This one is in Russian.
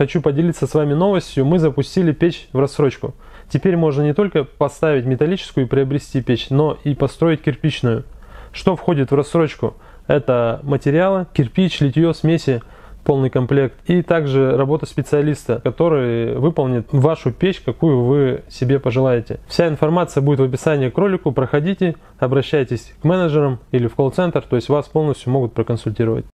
Хочу поделиться с вами новостью. Мы запустили печь в рассрочку. Теперь можно не только поставить металлическую и приобрести печь, но и построить кирпичную. Что входит в рассрочку? Это материалы, кирпич, литье, смеси, полный комплект. И также работа специалиста, который выполнит вашу печь, какую вы себе пожелаете. Вся информация будет в описании к ролику. Проходите, обращайтесь к менеджерам или в колл-центр, то есть вас полностью могут проконсультировать.